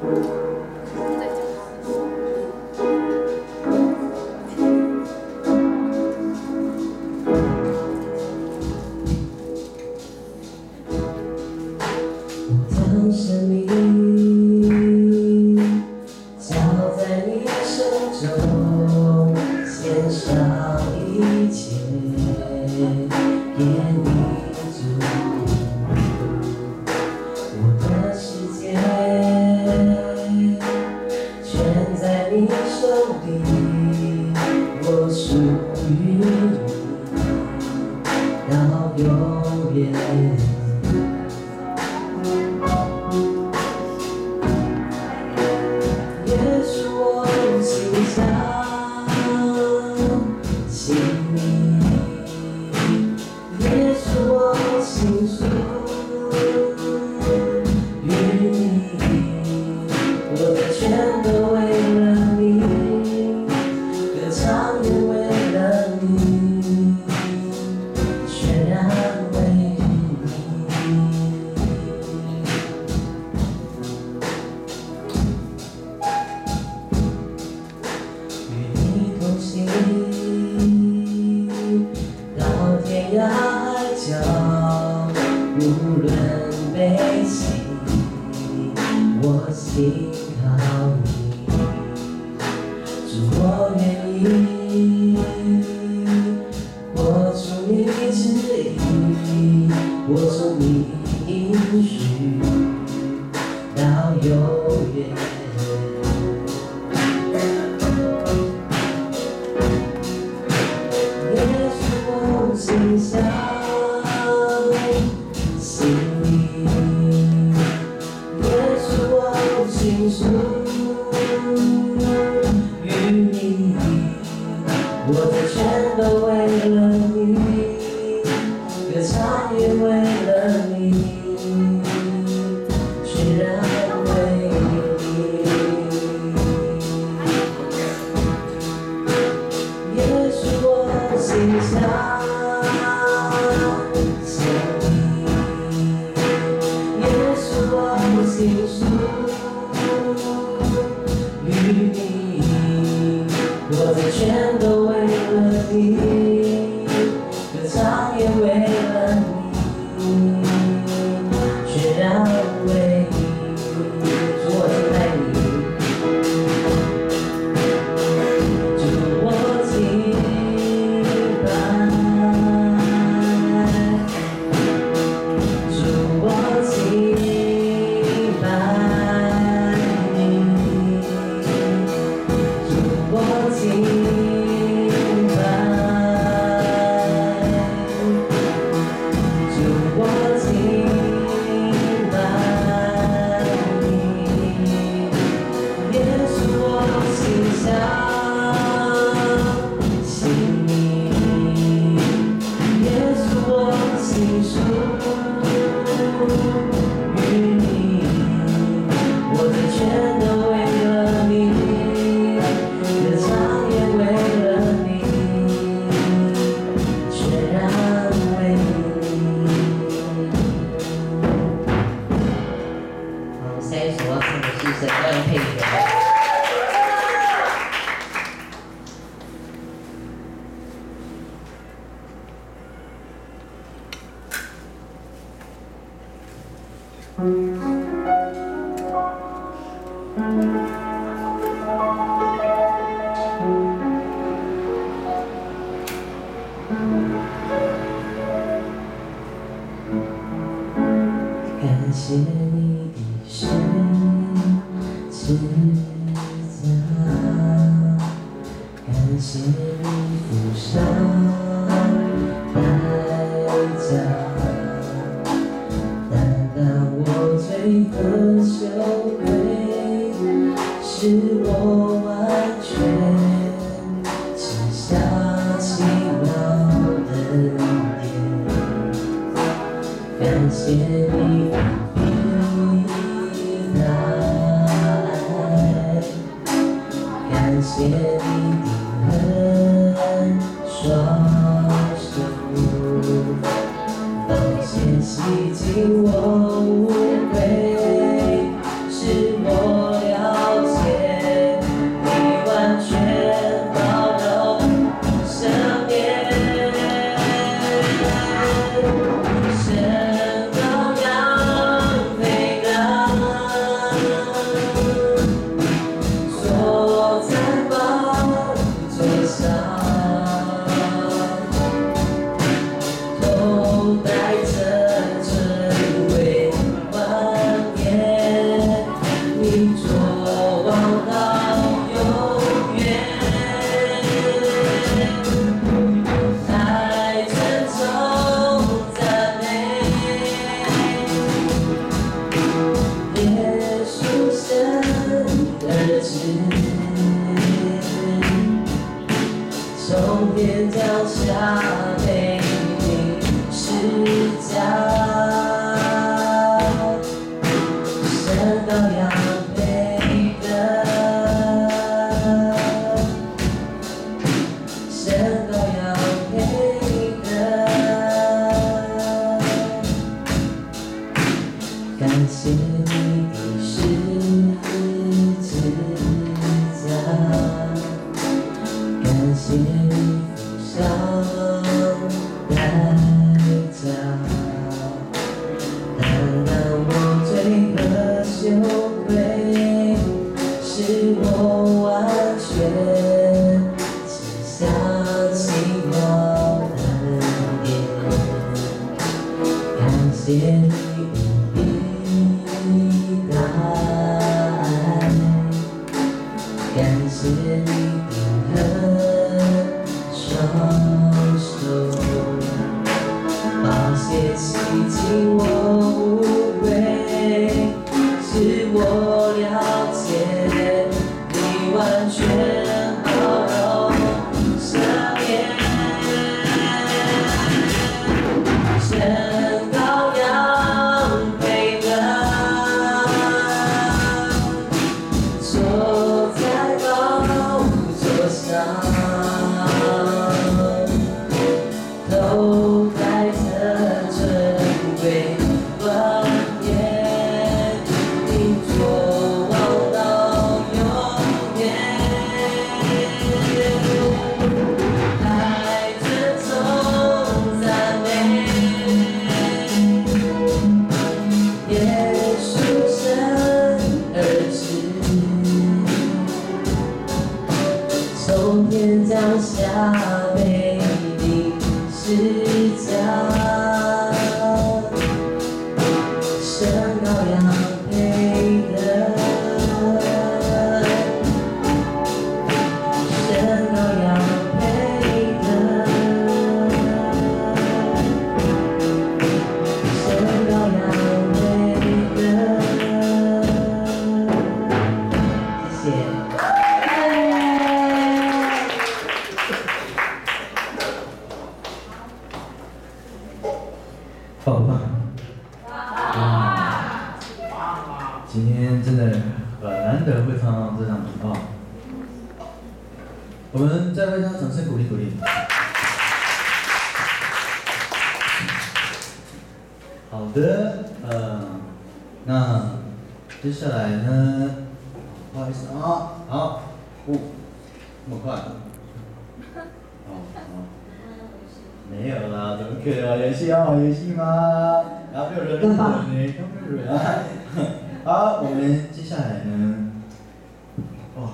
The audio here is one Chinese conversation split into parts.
将生命交在你手中，献上一切给你主。我的世界全在你手里，我属于你到永远。耶稣，我心上信你，耶稣，我心属于你，我的全都为了你，歌唱也为了你，全然为你。与你同行，到天涯海角，无论悲喜，我心靠你。主，我愿意活出你旨意，活出你应许，到永远。耶稣，我心上信你，耶稣，我心属于你，我的全都为了你，歌唱也为了你，全然为你。耶稣，我心上信你，耶稣，我心属于你，我的全都为了你，歌唱也为了你，全然为你。主，我敬拜你。主，我敬拜，主，我敬拜你，主，我敬拜，主，我敬拜你，耶稣，我心上信你，耶稣，我心属于你，我的全都为了你，歌唱也为了你，全然为你。好，下一首要唱的是神要配合。感谢你的十字架，感谢你付上代价，担当我罪和羞愧，使我完全吃下奇妙的恩典。感谢你的爱，感谢你的恩双手，宝血洗净我无愧，使我知，从天降下被你施加，神羔羊配得，神羔羊配得，感谢你的十字架，感谢你付上代价，担当我罪和羞愧，使我完全只相信我的眼，感谢你无比的爱，感谢你的双手，宝血洗净我无悔，使我了解你完全包容赦免。神羔羊配得，坐在宝座上，头戴着尊贵冠冕，你作王到永远，带着颂赞美，耶稣神儿子，从天降下被你施加，神羔羊配得，神羔羊配得，神羔羊配得，谢谢。棒不棒？今天真的很难得会唱到这张曲啊！我们再为他掌声鼓励鼓励。好的，那接下来呢？不好意思啊，好，这么快？没有啦，怎么可能？游戏要玩游戏吗？然后没有人录呢，都没有人啊。好，我们接下来呢？哇，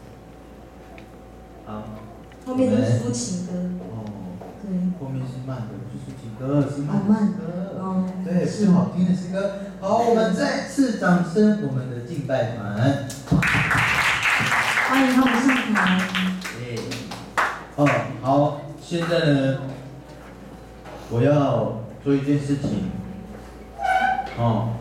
好， 后面都是抒情歌。 哦， 对， 后面是慢的，不是抒情歌，是慢慢的歌。 哦， 对，是好听的诗歌。好，我们再次掌声我们的敬拜团。 欢迎他们上台。 对，哦，好，现在呢？我要做一件事情，哦，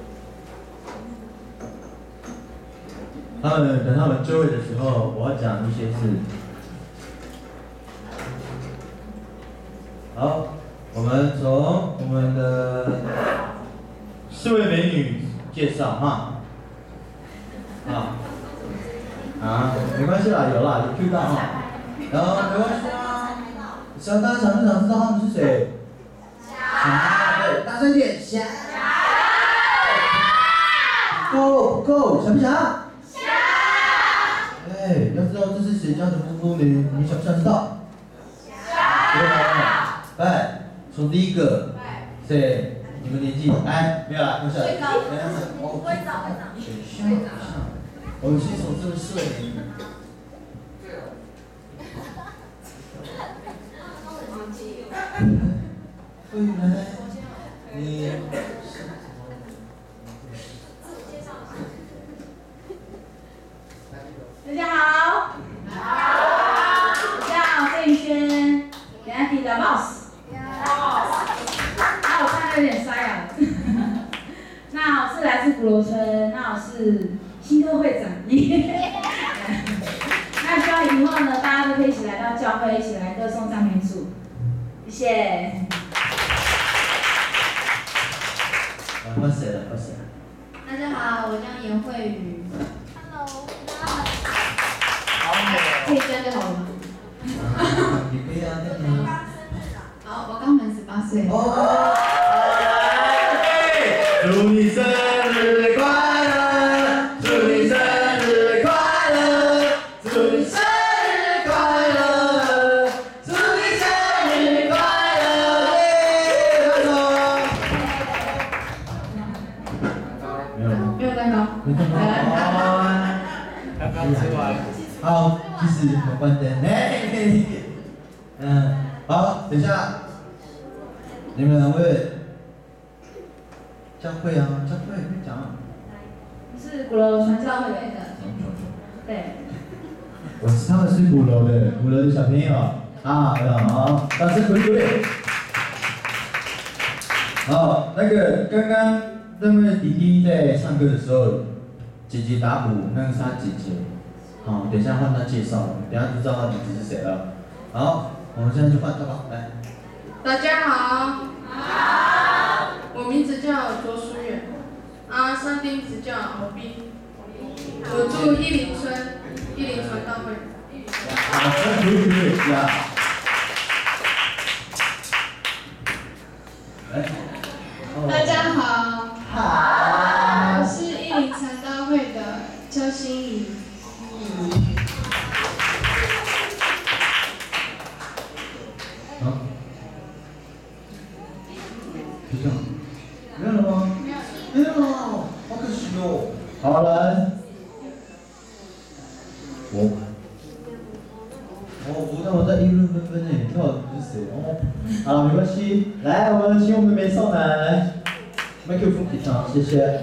等他们就位的时候，我要讲一些事。好，我们从我们的4位美女介绍哈，没关系啦，有啦，有 Q 到哈，然后没关系啊，想大家想不想知道他们是谁？对，大声点，想。不够，想不想？想。哎，要知道这是谁家的姑姑呢？你想不想知道？想。对，来，从第一个，谁？你们年纪，来，没有啦，不是。最高。会长。我们先从这个4位美女。未来，你。 大家好。好。大家好，郑宇轩 ，Daddy 的 Mouse。那我看有点沙哑了。那我是来自古罗村，那我是新新科会长。那希望以后呢，大家都可以一起来到教会，一起来歌颂赞美主。谢谢。 换谁了？换谁？ 大家好，我叫严慧宇。Hello。可以这样就好了吗？ 也可以啊，那你。 好，我刚满18岁。 哦。祝你生日快乐！祝你生日快乐！祝你生日快乐！祝你生日快乐！耶！没有吗？ 没有蛋糕。 没蛋糕。刚刚吃完。好，其实我关灯。好，等一下，你们两位。教会啊，教会可以讲啊。 是鼓楼传教会的。对。 他们是鼓楼的小朋友啊，好，掌声鼓励。好，那个刚刚那位弟弟在唱歌的时候，姐姐打鼓，那个是他姐姐。好，等一下换他介绍，等一下就知道他名字是谁了。好，我们现在就换他吧，来。 大家好。我名字叫卓淑远，上帝名字叫敖斌，我住一林村传道会。大家好，我是一林传道会的邱心怡。就这样。没有了吗？没有了，好可惜哦。 好来，那我在议论纷纷呢，你到底是谁？好了，没关系，来，我们请我们的美少男来，麦克风给上，谢谢。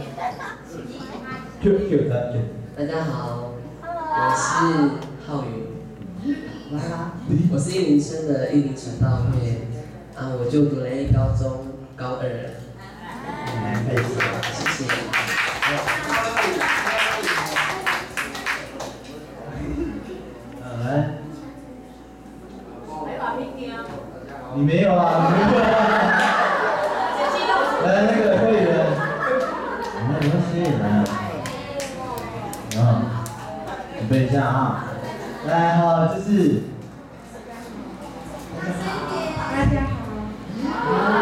大家好，我是浩宇，我是一林村的一林传道会，我就读了一高中高2。谢谢。 来。你没有啊？没有啊。来，那个会员。没关系，来。准备一下啊。来，好，这是。 大家好。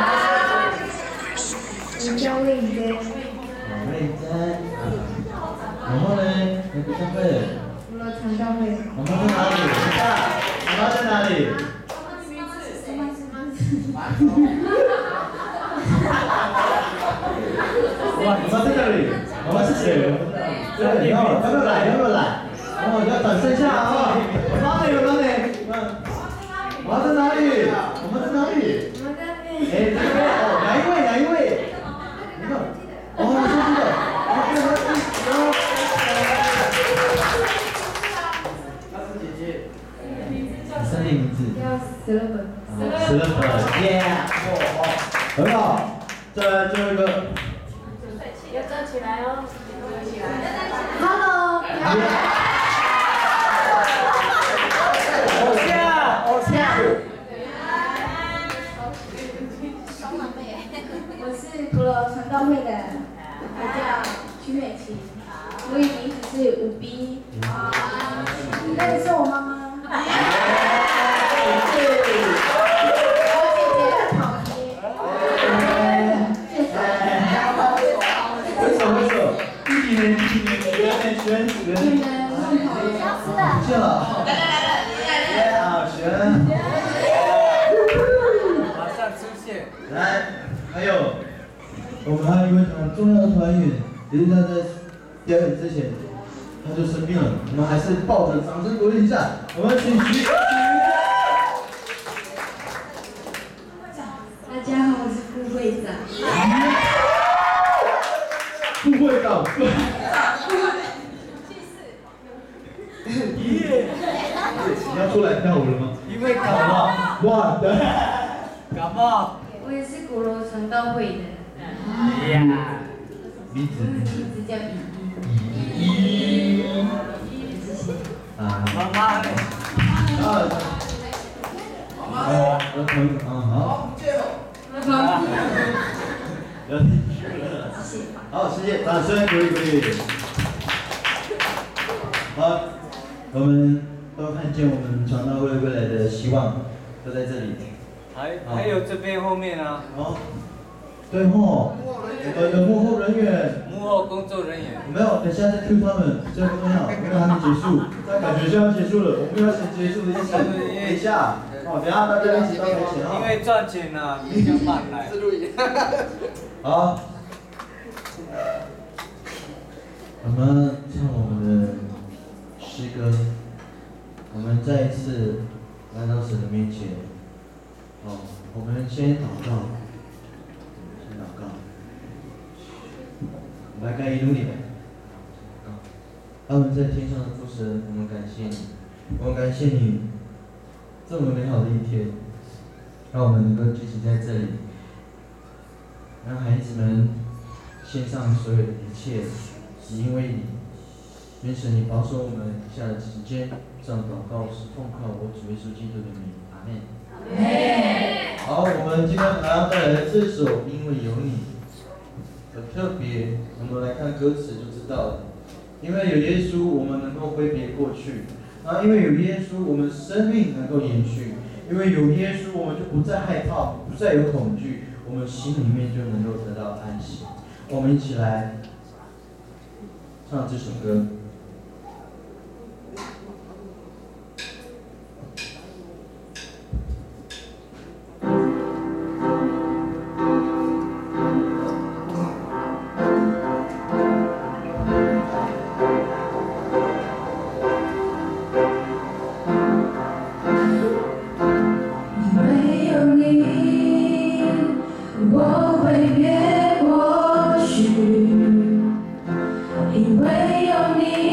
我叫魏珍。 魏珍。然后呢？那个教会。 鼓楼传道会。 妈妈在哪里？妈妈在哪里？哇，妈妈在哪里？妈妈是谁？对，要不要来？要掌声一下啊！妈妈在哪里？妈妈在哪里？哎，这边哦，哪一位？你看，哦，说这个，她是姐姐。你生命名字？ 叫死了本。 耶！很好，再来最后一个。 要站起来哦。 Hello。 偶像。 我是鼓楼传道会的，我叫曲美琪，我的名字是吴斌。那个是我妈妈。 去了。选。 马上出现。 来，还有，我们还有一位很重要的团员，也是他在表演之前他就生病了，我们还是抱着掌声鼓励一下，我们请徐。 大家好，我是副会长。 副会长。你要出来跳舞了吗？ 因为感冒。 哇，对。 感冒。 我也是鼓楼传道会的。 呀。 名字名字叫依依。 妈妈嘞？ 好，谢谢，掌声鼓励鼓励。好，我们都看见我们传道会未来的希望都在这里。 还有这边后面啊。 哦，对吼，我们的幕后人员。 幕后工作人员。 没有，等下再 Q 他们，这不重要，因为还没结束，但感觉就要结束了，我们要先结束的意思。等一下，哦，等下大家一起都没钱啊。 因为赚钱呢，比较慢来。 好，我们唱我们的诗歌，我们再一次来到神的面前。哦，我们先祷告，先祷告。来干一努力。我们在天上的父神，我们感谢你，我们感谢你这么美好的一天，让我们能够聚集在这里。让孩子们献上所有的一切，是因为你。愿神你保守我们以下的时间，这样祷告是奉靠我主耶稣基督的名，阿门。好，我们今天还要带来这首《因为有你》，很特别。我们来看歌词就知道了。因为有耶稣，我们能够挥别过去；因为有耶稣，我们生命能够延续；因为有耶稣，我们就不再害怕，不再有恐惧。我们心里面就能够得到安息。我们一起来唱这首歌。 因为有你。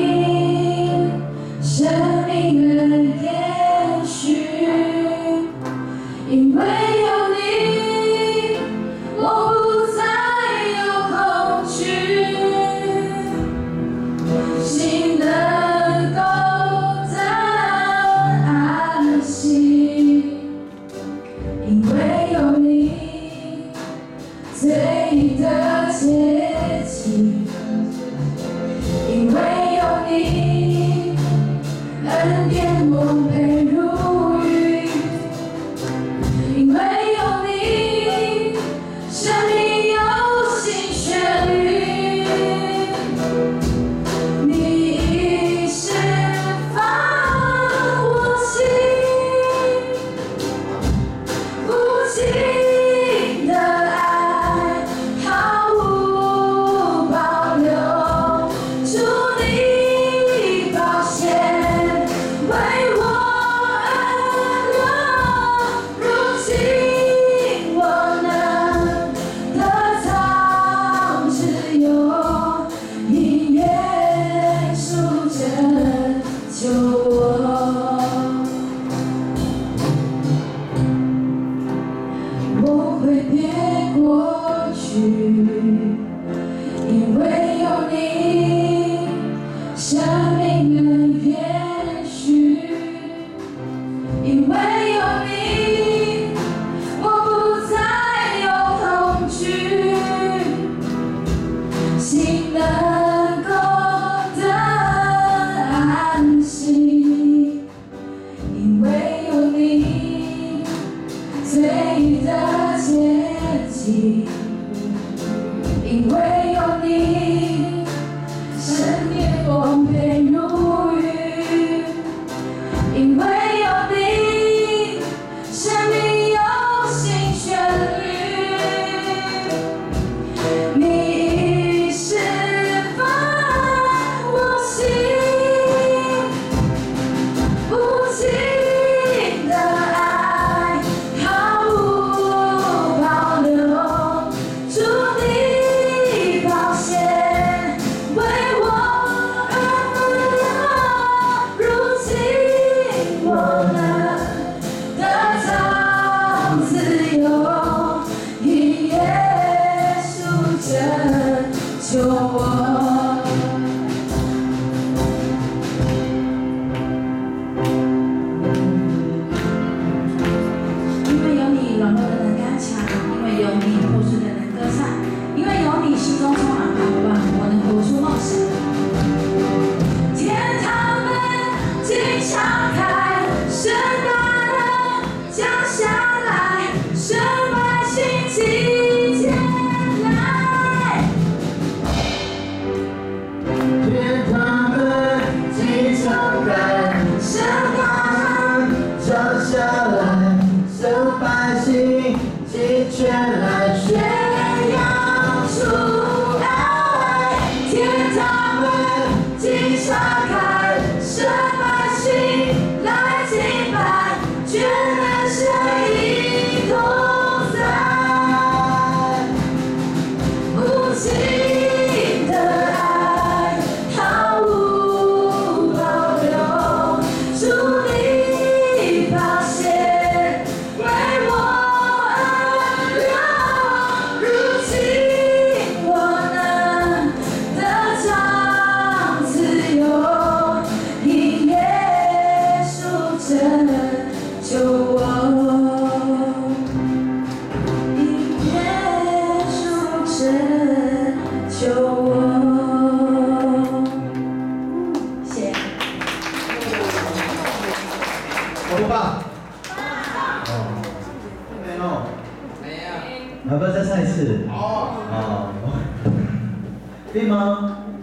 不棒？哦，没有。没有。要不要再唱一次？哦。可以吗？